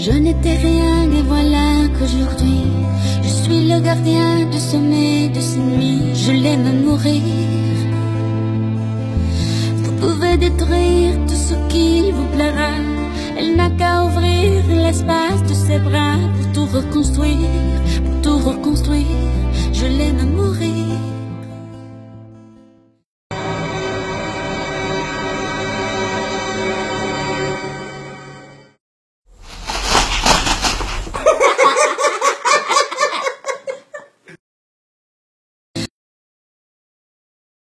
Je n'étais rien et voilà qu'aujourd'hui je suis le gardien du sommet de ces nuits. Je l'aime mourir. Vous pouvez détruire tout ce qui vous plaira. Elle n'a qu'à ouvrir l'espace de ses bras pour tout reconstruire, pour tout reconstruire. Je l'aime mourir.